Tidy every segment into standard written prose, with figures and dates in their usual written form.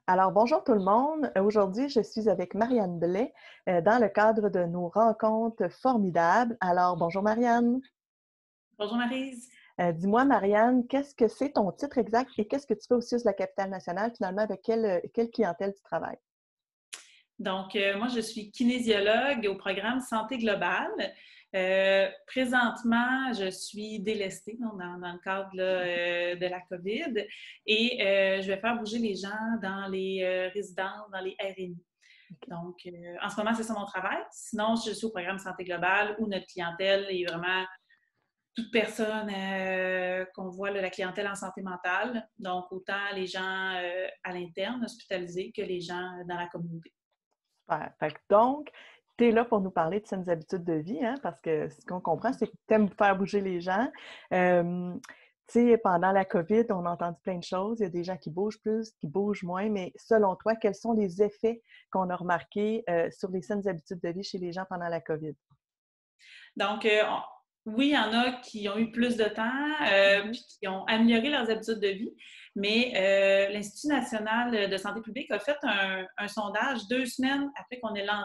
Alors, bonjour tout le monde. Aujourd'hui, je suis avec Marianne Blais dans le cadre de nos rencontres formidables. Alors, bonjour Marianne. Bonjour Maryse. Dis-moi, Marianne, qu'est-ce que c'est ton titre exact et qu'est-ce que tu fais aussi sur la capitale nationale? Finalement, avec quelle clientèle tu travailles? Donc, moi, je suis kinésiologue au programme Santé globale. Présentement, je suis délestée dans le cadre là, de la COVID et je vais faire bouger les gens dans les résidences, dans les RNI. Donc, en ce moment, c'est ça mon travail. Sinon, je suis au programme Santé globale où notre clientèle est vraiment toute personne qu'on voit, là, la clientèle en santé mentale. Donc, autant les gens à l'interne hospitalisés que les gens dans la communauté. Super. Fait que donc, tu es là pour nous parler de saines habitudes de vie, hein, parce que ce qu'on comprend, c'est que tu aimes faire bouger les gens. Tu sais, pendant la COVID, on a entendu plein de choses. Il y a des gens qui bougent plus, qui bougent moins, mais selon toi, quels sont les effets qu'on a remarqués sur les saines habitudes de vie chez les gens pendant la COVID? Donc, oui, il y en a qui ont eu plus de temps Mhm. puis qui ont amélioré leurs habitudes de vie, mais l'Institut national de santé publique a fait un sondage 2 semaines après qu'on ait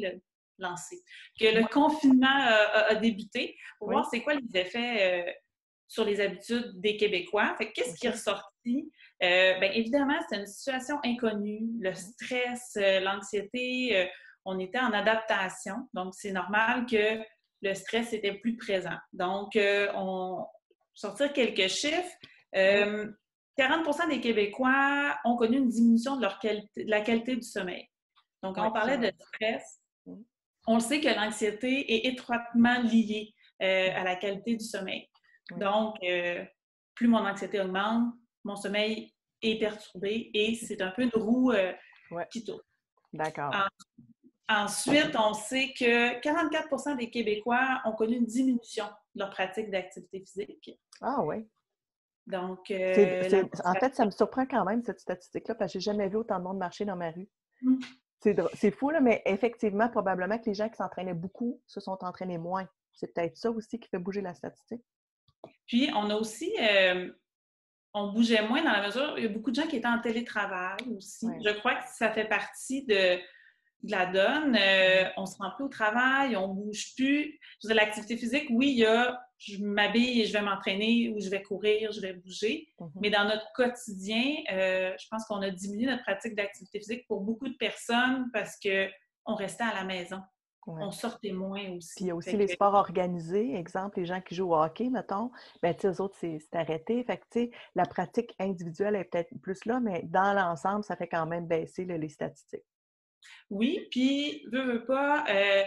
que le Ouais. confinement a débuté pour Oui, voir c'est quoi les effets sur les habitudes des Québécois. Fait qu'est-ce qui est OK. ressorti? Bien, évidemment, c'est une situation inconnue, le Mhm. stress, l'anxiété, on était en adaptation, donc c'est normal que le stress était plus présent. Donc, on sortir quelques chiffres. Oui. 40 des Québécois ont connu une diminution de de la qualité du sommeil. Donc, Oui, quand on c'est parlait de vrai. stress, Mhm. on le sait que l'anxiété est étroitement liée Mhm. à la qualité du sommeil. Oui. Donc, plus mon anxiété augmente, mon sommeil est perturbé et c'est OK. un peu une roue Oui, qui tourne. d'accord. En- Ensuite, on sait que 44 des Québécois ont connu une diminution de leur pratique d'activité physique. Ah oui. Donc, la En fait, ça motivation. me surprend quand même, cette statistique-là, parce que j'ai jamais vu autant de monde marcher dans ma rue. C'est fou, là, mais effectivement, probablement que les gens qui s'entraînaient beaucoup se sont entraînés moins. C'est peut-être ça aussi qui fait bouger la statistique. Puis, on a aussi, on bougeait moins dans la mesure, il y a beaucoup de gens qui étaient en télétravail aussi. Ouais. Je crois que ça fait partie de la donne. Mhm. On se rend plus au travail, on bouge plus. Je veux dire, l'activité physique, oui, il y a je m'habille et je vais m'entraîner ou je vais courir, je vais bouger. Mhm. Mais dans notre quotidien, je pense qu'on a diminué notre pratique d'activité physique pour beaucoup de personnes parce qu'on restait à la maison. Ouais. On sortait moins Puis il y aussi. a aussi Fait les que sports organisés, exemple, les gens qui jouent au hockey, mettons, ben, tu sais, eux autres, c'est arrêté. Fait que, tu sais, la pratique individuelle est peut-être plus là, mais dans l'ensemble, ça fait quand même baisser là, les statistiques. oui, puis veux pas,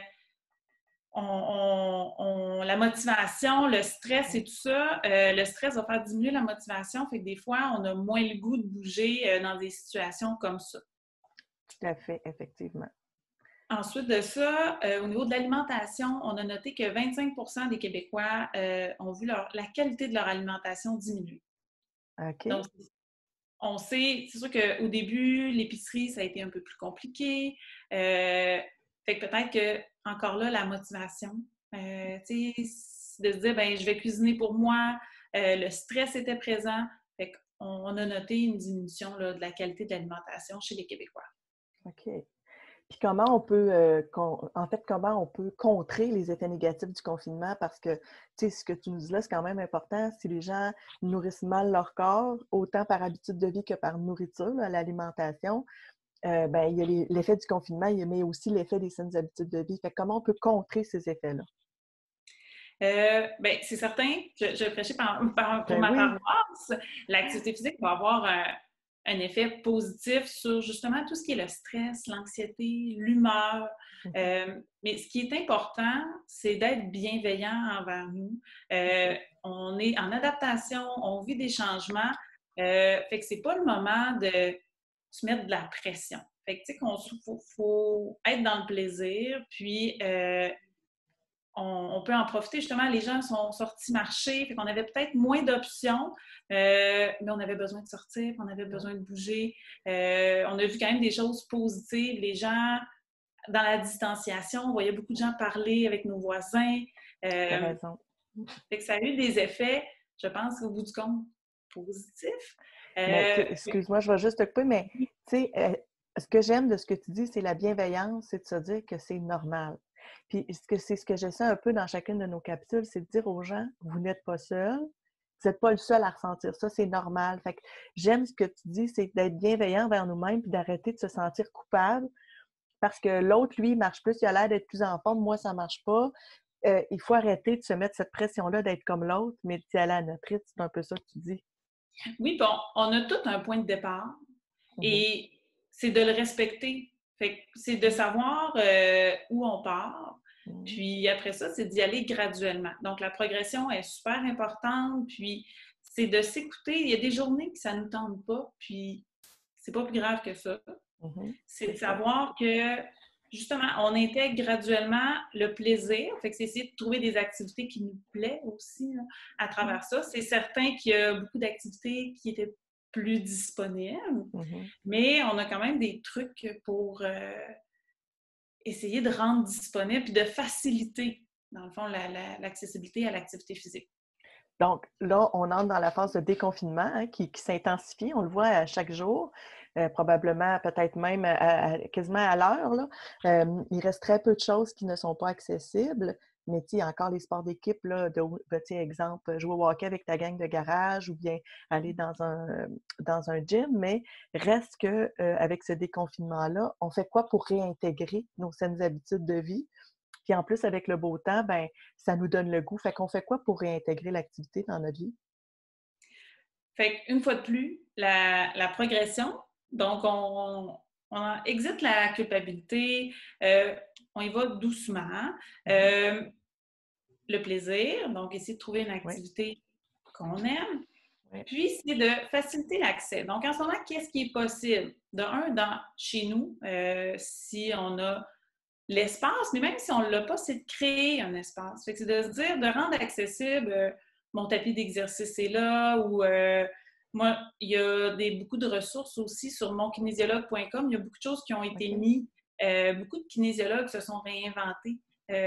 la motivation, le stress et Oui, tout ça, le stress va faire diminuer la motivation, fait que des fois, on a moins le goût de bouger dans des situations comme ça. tout à fait, effectivement. Ensuite de ça, au niveau de l'alimentation, on a noté que 25 des Québécois ont vu la qualité de leur alimentation diminuer. OK. Donc, on sait, c'est sûr qu'au début, l'épicerie, ça a été un peu plus compliqué. Fait que peut-être que, encore là, la motivation, tu sais, de se dire, ben, je vais cuisiner pour moi, le stress était présent. Fait qu'on a noté une diminution là, de la qualité de l'alimentation chez les Québécois. OK. Puis comment on peut, en fait, comment on peut contrer les effets négatifs du confinement? Parce que, tu sais, ce que tu nous dis là, c'est quand même important. Si les gens nourrissent mal leur corps, autant par habitude de vie que par nourriture, là, l'alimentation, ben, il y a l'effet du confinement, mais aussi l'effet des saines habitudes de vie. Fait que comment on peut contrer ces effets-là? Ben, c'est certain, je prêchais pour Ben ma oui. paroisse, l'activité physique va avoir un effet positif sur justement tout ce qui est le stress, l'anxiété, l'humeur. Mhm. Mais ce qui est important, c'est d'être bienveillant envers nous. OK. On est en adaptation, on vit des changements. Fait que c'est pas le moment de se mettre de la pression. Fait que tu sais faut être dans le plaisir, puis on peut en profiter. Justement, les gens sont sortis marcher, fait qu'on avait peut-être moins d'options, mais on avait besoin de sortir, on avait Ouais, besoin de bouger. On a vu quand même des choses positives. Les gens, dans la distanciation, on voyait beaucoup de gens parler avec nos voisins. tu as Euh, raison. Fait que ça a eu des effets, je pense, au bout du compte, positif. Mais excuse-moi, je vais juste te couper, mais tu sais, ce que j'aime de ce que tu dis, c'est la bienveillance, c'est de se dire que c'est normal. Puis c'est ce que j'essaie un peu dans chacune de nos capsules, c'est de dire aux gens, vous n'êtes pas seuls, vous n'êtes pas le seul à ressentir ça, c'est normal. Fait que j'aime ce que tu dis, c'est d'être bienveillant vers nous-mêmes puis d'arrêter de se sentir coupable parce que l'autre, lui, il marche plus, il a l'air d'être plus en forme, moi, ça marche pas. Il faut arrêter de se mettre cette pression-là d'être comme l'autre, mais d'y aller à notre rythme, c'est un peu ça que tu dis. Oui, bon, on a tout un point de départ et c'est de le respecter. Fait que c'est de savoir où on part. Puis après ça, c'est d'y aller graduellement. Donc, la progression est super importante. Puis, c'est de s'écouter. Il y a des journées que ça ne nous tente pas. Puis, c'est pas plus grave que ça. C'est de savoir que, justement, on intègre graduellement le plaisir. Fait que c'est essayer de trouver des activités qui nous plaisent aussi là, à travers ça. C'est certain qu'il y a beaucoup d'activités qui étaient plus disponibles, mais on a quand même des trucs pour essayer de rendre disponible puis de faciliter, dans le fond, l'accessibilité à l'activité physique. Donc là, on entre dans la phase de déconfinement qui s'intensifie. On le voit à chaque jour, probablement peut-être même quasiment à l'heure. Il reste très peu de choses qui ne sont pas accessibles. Mais il y a encore les sports d'équipe, exemple, jouer au hockey avec ta gang de garage ou bien aller dans un gym. Mais reste que avec ce déconfinement-là, on fait quoi pour réintégrer nos saines habitudes de vie? Puis en plus, avec le beau temps, ben ça nous donne le goût. Fait qu'on fait quoi pour réintégrer l'activité dans notre vie? Fait qu'une fois de plus, la progression, donc on exite la culpabilité, on y va doucement. Le plaisir, donc essayer de trouver une activité qu'on aime. Puis, c'est de faciliter l'accès. Donc, en ce moment, qu'est-ce qui est possible? Chez nous, si on a l'espace, mais même si on ne l'a pas, c'est de créer un espace. Fait que c'est de se dire, de rendre accessible mon tapis d'exercice est là ou moi, il y a beaucoup de ressources aussi sur monkinésiologue.com. Il y a beaucoup de choses qui ont été mises. Beaucoup de kinésiologues se sont réinventés.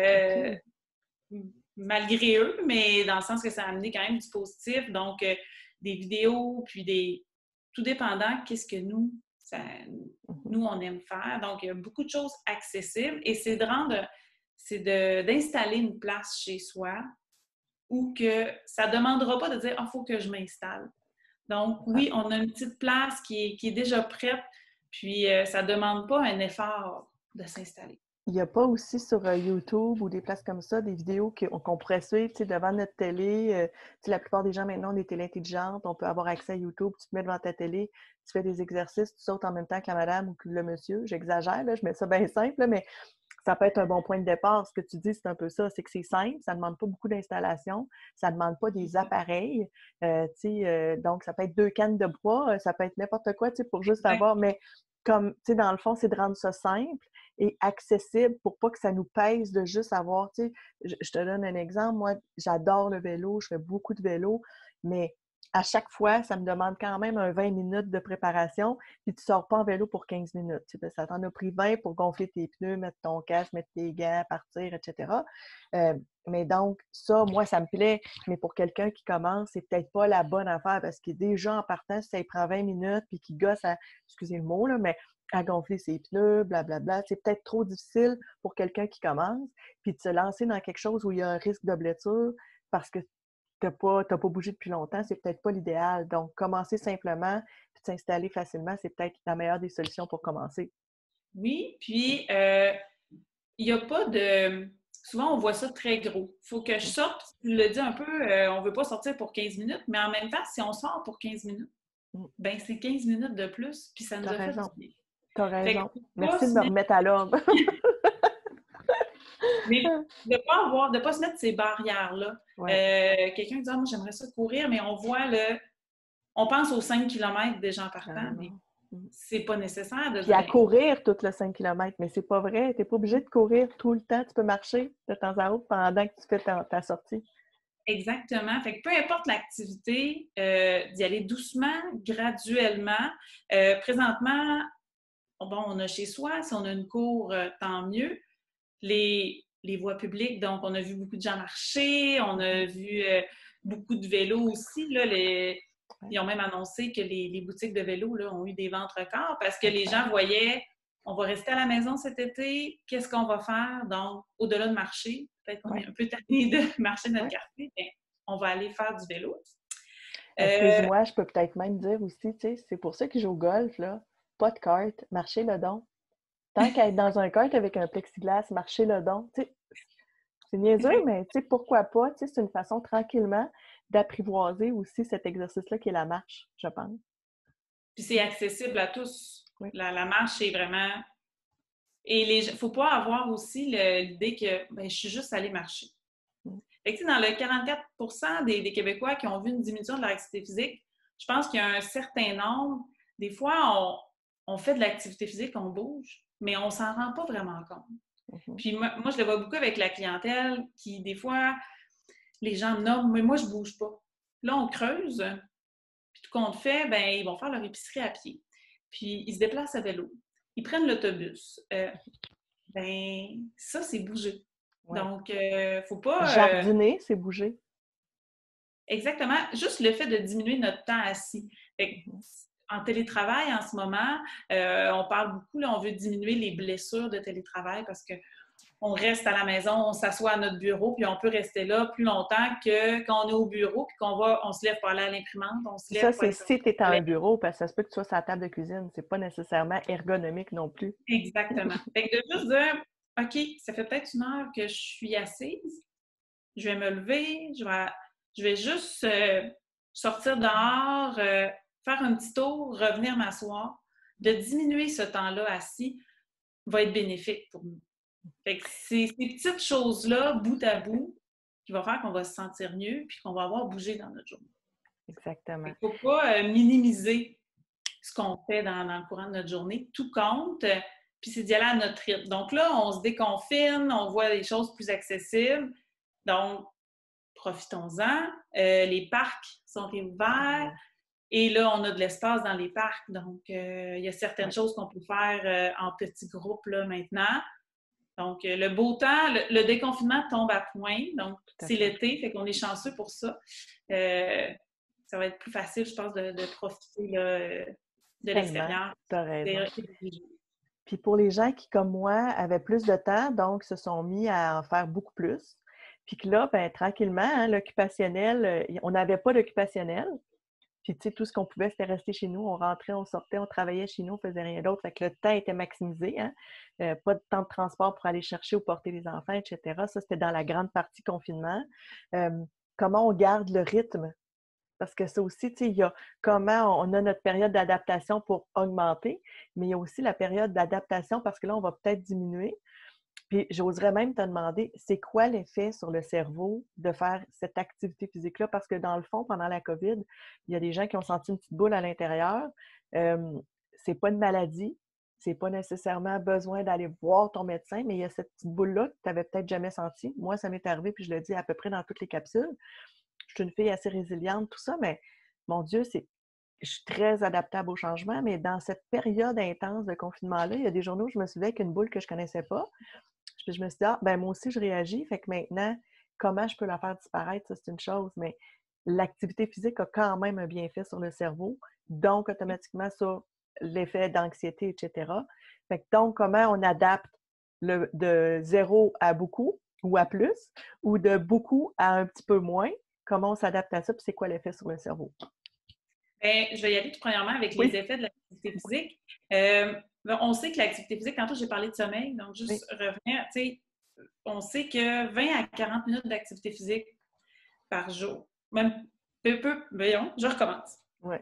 Malgré eux, mais dans le sens que ça a amené quand même du positif. Donc, des vidéos, puis tout dépendant, qu'est-ce que nous, on aime faire. Donc, il y a beaucoup de choses accessibles et c'est d'installer une place chez soi où que ça ne demandera pas de dire « Ah, il faut que je m'installe ». Donc, oui, on a une petite place qui est déjà prête, puis ça ne demande pas un effort de s'installer. Il n'y a pas aussi sur YouTube ou des places comme ça, des vidéos qu'on pourrait suivre devant notre télé. La plupart des gens maintenant ont des télés intelligentes, on peut avoir accès à YouTube, tu te mets devant ta télé, tu fais des exercices, tu sautes en même temps que la madame ou que le monsieur. J'exagère, là, je mets ça bien simple, là, mais ça peut être un bon point de départ. Ce que tu dis, c'est un peu ça, c'est que c'est simple, ça ne demande pas beaucoup d'installation, ça ne demande pas des appareils. Donc, ça peut être 2 cannes de bois, ça peut être n'importe quoi pour juste avoir, mais comme, dans le fond, c'est de rendre ça simple et accessible pour pas que ça nous pèse de juste avoir, je te donne un exemple, moi, j'adore le vélo, je fais beaucoup de vélo, mais à chaque fois, ça me demande quand même un 20 minutes de préparation, puis tu sors pas en vélo pour 15 minutes. Ça t'en a pris 20 pour gonfler tes pneus, mettre ton casque, mettre tes gants, partir, etc. Mais donc, ça, moi, ça me plaît, mais pour quelqu'un qui commence, c'est peut-être pas la bonne affaire parce que déjà, en partant, si ça prend 20 minutes, puis qu'il gosse à, excusez le mot, là, mais à gonfler ses pneus, blablabla. C'est peut-être trop difficile pour quelqu'un qui commence, puis de se lancer dans quelque chose où il y a un risque de blessure parce que tu n'as pas bougé depuis longtemps, c'est peut-être pas l'idéal. Donc, commencer simplement puis s'installer facilement, c'est peut-être la meilleure des solutions pour commencer. Oui, puis il n'y a pas de... Souvent, on voit ça très gros. Il faut que je sorte, tu le dis un peu, on ne veut pas sortir pour 15 minutes, mais en même temps, si on sort pour 15 minutes, ben c'est 15 minutes de plus, puis ça nous a fait du bien. Tu as raison. Merci de me mettre... remettre à l'ordre. Mais de ne pas se mettre ces barrières-là. Ouais. Quelqu'un dit « Ah, moi, j'aimerais ça courir », mais on voit on pense aux 5 km des gens partant, mais c'est pas nécessaire de Puis à courir tout le 5 km, mais c'est pas vrai. Tu n'es pas obligé de courir tout le temps. Tu peux marcher de temps à autre pendant que tu fais ta sortie. Exactement. Fait que peu importe l'activité, d'y aller doucement, graduellement. Présentement, bon, on a chez soi, si on a une cour, tant mieux. Les voies publiques, donc on a vu beaucoup de gens marcher, on a vu beaucoup de vélos aussi. Là, Ils ont même annoncé que les boutiques de vélo là, ont eu des ventes records parce que les gens voyaient, on va rester à la maison cet été, qu'est-ce qu'on va faire? Donc, au-delà de marcher, peut-être qu'on est un peu tanné de marcher notre quartier, mais on va aller faire du vélo. Excuse-moi, je peux peut-être même dire aussi, tu sais, c'est pour ça qu'ils jouent au golf, là. Pas de carte, marcher le don. Tant qu'à être dans un kart avec un plexiglas, marcher le don. Tu sais, c'est niaiseux, mais tu sais, pourquoi pas? Tu sais, c'est une façon tranquillement d'apprivoiser aussi cet exercice-là qui est la marche, je pense. Puis c'est accessible à tous. Oui. La marche, c'est vraiment... Et il ne faut pas avoir aussi l'idée que ben, je suis juste allée marcher. Fait que, dans le 44 des Québécois qui ont vu une diminution de leur activité physique, je pense qu'il y a un certain nombre. Des fois, on fait de l'activité physique, on bouge, mais on ne s'en rend pas vraiment compte. Puis moi, je le vois beaucoup avec la clientèle qui, des fois, les gens nomment, mais moi, je ne bouge pas. Là, on creuse, puis tout compte fait, ben, ils vont faire leur épicerie à pied. Puis ils se déplacent à vélo. Ils prennent l'autobus. Ben, ça, c'est bouger. Ouais. Donc, faut pas... Jardiner, c'est bouger. Exactement. Juste le fait de diminuer notre temps assis. Fait que, en télétravail, en ce moment, on parle beaucoup, là, on veut diminuer les blessures de télétravail parce que on reste à la maison, on s'assoit à notre bureau, puis on peut rester là plus longtemps que quand on est au bureau, puis on se lève pour aller à l'imprimante, on se lève Ça, pour c'est aller si tu es à un bureau, parce que ça se peut que tu sois sur la table de cuisine. C'est pas nécessairement ergonomique non plus. Exactement. Fait que de juste dire, OK, ça fait peut-être 1 heure que je suis assise, je vais me lever, je vais juste sortir dehors, faire un petit tour, revenir m'asseoir. De diminuer ce temps-là assis va être bénéfique pour nous. Fait que c'est ces petites choses-là, bout à bout, qui vont faire qu'on va se sentir mieux puis qu'on va avoir bougé dans notre journée. Exactement. Il ne faut pas minimiser ce qu'on fait dans le courant de notre journée. Tout compte, puis c'est d'y aller à notre rythme. Donc là, on se déconfine, on voit des choses plus accessibles. Donc, profitons-en. Les parcs sont réouverts. Et là, on a de l'espace dans les parcs. Donc, il y a certaines choses qu'on peut faire en petits groupes là, maintenant. Donc, le beau temps, le déconfinement tombe à point. Donc, c'est l'été, fait qu'on est chanceux pour ça. Ça va être plus facile, je pense, de profiter là, de l'extérieur. Tu as raison. Puis pour les gens qui, comme moi, avaient plus de temps, donc se sont mis à en faire beaucoup plus, puis que là, ben, tranquillement, hein, l'occupationnel, on n'avait pas d'occupationnel. Puis, tu sais, tout ce qu'on pouvait, c'était rester chez nous. On rentrait, on sortait, on travaillait chez nous, on faisait rien d'autre. Fait que le temps était maximisé, hein? Pas de temps de transport pour aller chercher ou porter les enfants, etc. Ça, c'était dans la grande partie confinement. Comment on garde le rythme? Parce que ça aussi, tu sais, il y a comment on a notre période d'adaptation pour augmenter, mais il y a aussi la période d'adaptation parce que là, on va peut-être diminuer. Puis j'oserais même te demander, c'est quoi l'effet sur le cerveau de faire cette activité physique-là? Parce que dans le fond, pendant la COVID, il y a des gens qui ont senti une petite boule à l'intérieur. C'est pas une maladie, c'est pas nécessairement besoin d'aller voir ton médecin, mais il y a cette petite boule-là que tu n'avais peut-être jamais sentie. Moi, ça m'est arrivé, puis je le dis à peu près dans toutes les capsules. Je suis une fille assez résiliente, tout ça, mais mon Dieu, je suis très adaptable au changement, mais dans cette période intense de confinement-là, il y a des journées où je me souviens qu'une boule que je ne connaissais pas. Puis je me suis dit, ah, ben moi aussi, je réagis. Fait que maintenant, comment je peux la faire disparaître, ça, c'est une chose. Mais l'activité physique a quand même un bienfait sur le cerveau. Donc, automatiquement, sur l'effet d'anxiété, etc. Fait que donc, comment on adapte de 0 à beaucoup ou à plus, ou de beaucoup à un petit peu moins? Comment on s'adapte à ça, puis c'est quoi l'effet sur le cerveau? Bien, je vais y aller tout premièrement avec les effets de l'activité physique. On sait que l'activité physique, tantôt j'ai parlé de sommeil, donc juste revenir, tu sais, on sait que 20 à 40 minutes d'activité physique par jour, même voyons, je recommence.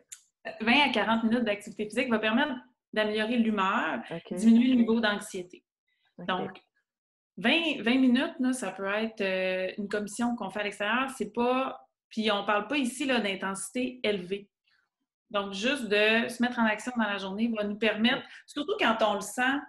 20 à 40 minutes d'activité physique va permettre d'améliorer l'humeur, diminuer le niveau d'anxiété. Donc, 20 minutes, là, ça peut être une commission qu'on fait à l'extérieur, c'est pas... Puis on parle pas ici là, d'intensité élevée. Donc, juste de se mettre en action dans la journée va nous permettre, surtout quand on le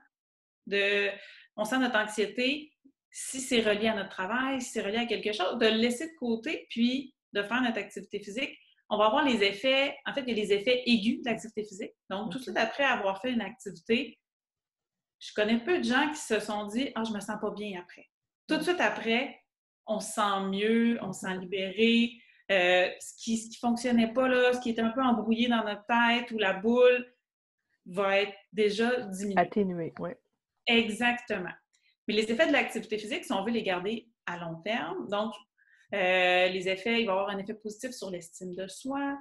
sent, on sent notre anxiété, si c'est relié à notre travail, si c'est relié à quelque chose, de le laisser de côté, puis de faire notre activité physique. On va avoir les effets, en fait, il y a les effets aigus de l'activité physique. Donc, tout de suite après avoir fait une activité, je connais peu de gens qui se sont dit « Ah, je me sens pas bien après ». Tout de suite après, on se sent mieux, on se sent libéré, Ce qui fonctionnait pas, là, ce qui était un peu embrouillé dans notre tête ou la boule va être déjà diminué. Atténué, oui. Exactement. Mais les effets de l'activité physique, si on veut les garder à long terme, donc les effets, il va y avoir un effet positif sur l'estime de soi,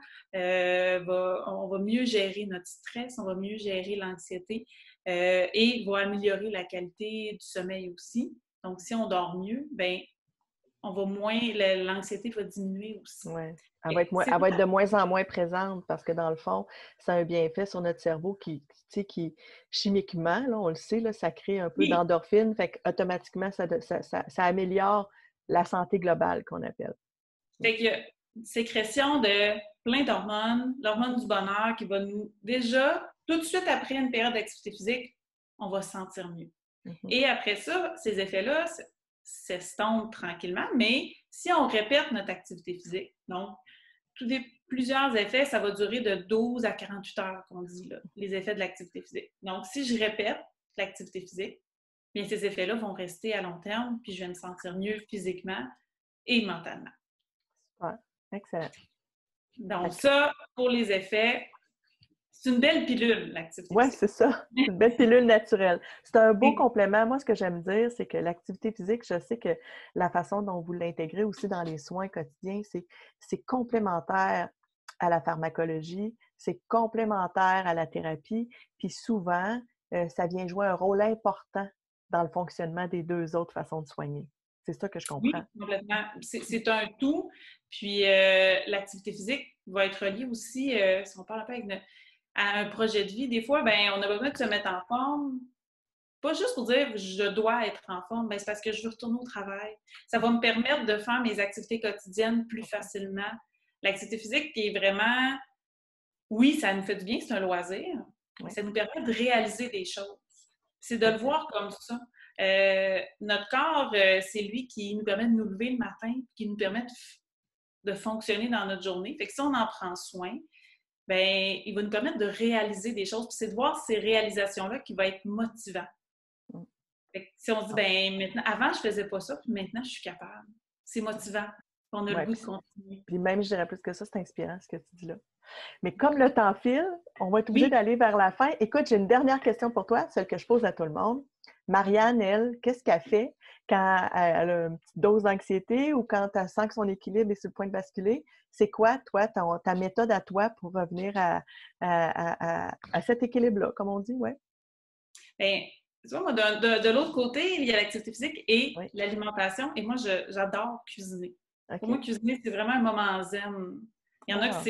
on va mieux gérer notre stress, on va mieux gérer l'anxiété et va améliorer la qualité du sommeil aussi. Donc, si on dort mieux, ben on va moins, l'anxiété va diminuer aussi. Ouais. Elle va être de moins en moins présente parce que dans le fond, c'est un bienfait sur notre cerveau qui chimiquement, là, on le sait, là, ça crée un peu Oui, d'endorphine, fait qu'automatiquement, ça améliore la santé globale qu'on appelle. fait qu'il y a une sécrétion de plein d'hormones, l'hormone du bonheur qui va nous, déjà, tout de suite après une période d'activité physique, on va se sentir mieux. Mhm. Et après ça, ces effets-là s'estompent tranquillement, mais si on répète notre activité physique, donc plusieurs effets, ça va durer de 12 à 48 heures, qu'on dit, là, les effets de l'activité physique. Donc, si je répète l'activité physique, bien, ces effets-là vont rester à long terme, puis je vais me sentir mieux physiquement et mentalement. Super. Excellent. Donc, ça, pour les effets, c'est une belle pilule, l'activité Oui, physique. c'est ça. C'est une belle pilule naturelle. C'est un beau complément. Moi, ce que j'aime dire, c'est que l'activité physique, je sais que la façon dont vous l'intégrez aussi dans les soins quotidiens, c'est complémentaire à la pharmacologie, c'est complémentaire à la thérapie, puis souvent, ça vient jouer un rôle important dans le fonctionnement des deux autres façons de soigner. C'est ça que je comprends. Oui, complètement. C'est un tout. Puis l'activité physique va être reliée aussi, si on parle un peu à un projet de vie. Des fois, ben, on a besoin de se mettre en forme. Pas juste pour dire je dois être en forme, ben, c'est parce que je veux retourner au travail. Ça va me permettre de faire mes activités quotidiennes plus facilement. L'activité physique qui est vraiment, oui, ça nous fait du bien, c'est un loisir, mais Oui, ça nous permet de réaliser des choses. C'est de le exact. voir comme ça. Notre corps, c'est lui qui nous permet de nous lever le matin, qui nous permet de fonctionner dans notre journée. Fait que si on en prend soin, ben, il va nous permettre de réaliser des choses. Puis c'est de voir ces réalisations-là qui va être motivant. Mm. Fait que si on se dit, Ah, ben maintenant, avant, je faisais pas ça, puis maintenant, je suis capable. C'est motivant. On a le ouais, goût de continuer. puis même, je dirais plus que ça, c'est inspirant ce que tu dis là. Mais comme le temps file, on va être obligé Oui, d'aller vers la fin. Écoute, j'ai une dernière question pour toi, celle que je pose à tout le monde. Marianne, elle, qu'est-ce qu'elle fait quand elle a une petite dose d'anxiété ou quand elle sent que son équilibre est sur le point de basculer? C'est quoi, toi, ta méthode à toi pour revenir à cet équilibre-là, comme on dit, ouais? ben, tu vois, moi, de l'autre côté, il y a l'activité physique et Oui, l'alimentation. Et moi, j'adore cuisiner. Pour moi, OK. cuisiner, c'est vraiment un moment zen. Il y en a que Ah,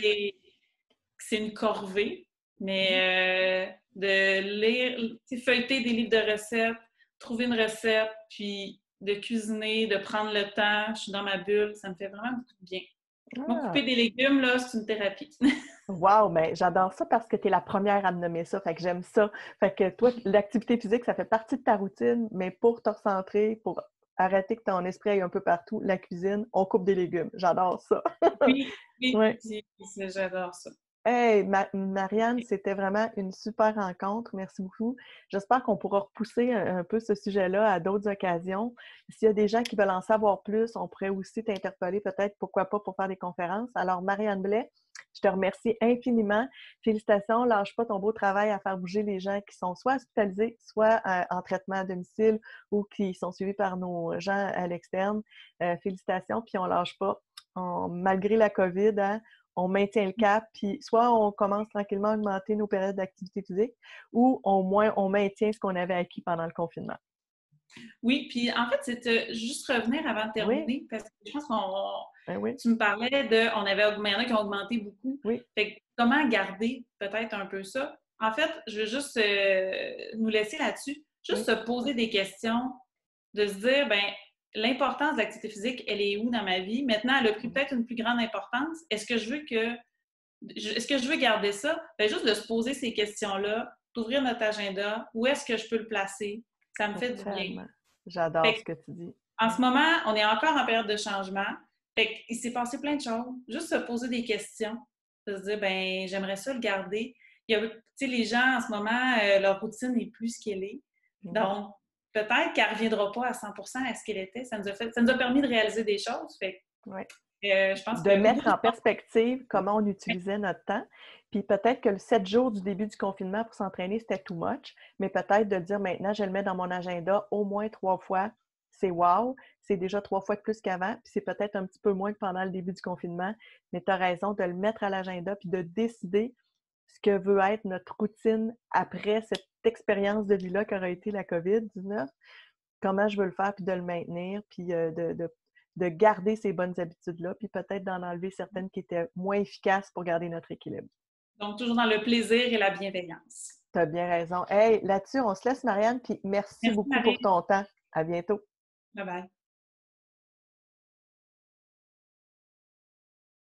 c'est une corvée, mhm. mais de lire, tu sais, feuilleter des livres de recettes, trouver une recette, puis de cuisiner, de prendre le temps, je suis dans ma bulle, ça me fait vraiment beaucoup de bien. Moi, couper Ah. des légumes, là, c'est une thérapie. Wow, mais j'adore ça parce que tu es la première à me nommer ça. Fait que j'aime ça. Fait que toi, l'activité physique, ça fait partie de ta routine, mais pour te recentrer, pour arrêter que ton esprit aille un peu partout, la cuisine, on coupe des légumes. J'adore ça. Oui, oui, Ouais. j'adore ça. Hey, Marianne, c'était vraiment une super rencontre. Merci beaucoup. J'espère qu'on pourra repousser un peu ce sujet-là à d'autres occasions. S'il y a des gens qui veulent en savoir plus, on pourrait aussi t'interpeller peut-être, pourquoi pas, pour faire des conférences. Alors, Marianne Blais, je te remercie infiniment. Félicitations. Lâche pas ton beau travail à faire bouger les gens qui sont soit hospitalisés, soit en traitement à domicile ou qui sont suivis par nos gens à l'externe. Félicitations. Puis on lâche pas. Malgré la COVID, hein, on maintient le cap, puis soit on commence tranquillement à augmenter nos périodes d'activité physique, ou au moins on maintient ce qu'on avait acquis pendant le confinement. Oui, puis en fait, c'est juste revenir avant de Oui, terminer, parce que je pense ben oui, tu me parlais de, il y en a qui ont augmenté beaucoup. oui, Fait que comment garder peut-être un peu ça? En fait, je veux juste nous laisser là-dessus, juste oui. se poser des questions, de se dire, ben l'importance de l'activité physique, elle est où dans ma vie? Maintenant, elle a pris peut-être une plus grande importance. Est-ce que je veux garder ça? Ben, juste de se poser ces questions-là, d'ouvrir notre agenda, où est-ce que je peux le placer? Ça me fait du bien. Tellement. J'adore Fait ce que tu dis. en ce moment, on est encore en période de changement. Fait qu'il s'est passé plein de choses. Juste se poser des questions, de se dire, ben j'aimerais ça le garder. Il y a, tu sais, les gens en ce moment, leur routine n'est plus ce qu'elle est. Mhm. Donc, peut-être qu'elle ne reviendra pas à 100% à ce qu'elle était. Ça nous a permis de réaliser des choses. Fait Oui, Je pense De que oui, mettre beaucoup de en perspective comment on utilisait notre temps. Puis peut-être que le 7 jours du début du confinement pour s'entraîner, c'était too much, mais peut-être de dire maintenant, je le mets dans mon agenda au moins 3 fois. C'est wow! C'est déjà 3 fois de plus qu'avant, puis c'est peut-être un petit peu moins que pendant le début du confinement, mais tu as raison de le mettre à l'agenda puis de décider ce que veut être notre routine après cette expérience de vie-là qu'aurait été la COVID-19, comment je veux le faire, puis de le maintenir, puis de garder ces bonnes habitudes-là, puis peut-être d'en enlever certaines qui étaient moins efficaces pour garder notre équilibre. Donc, toujours dans le plaisir et la bienveillance. Tu as bien raison. Hey, là-dessus, on se laisse, Marianne, puis merci Merci, beaucoup pour Marie. ton temps. À bientôt. Bye bye.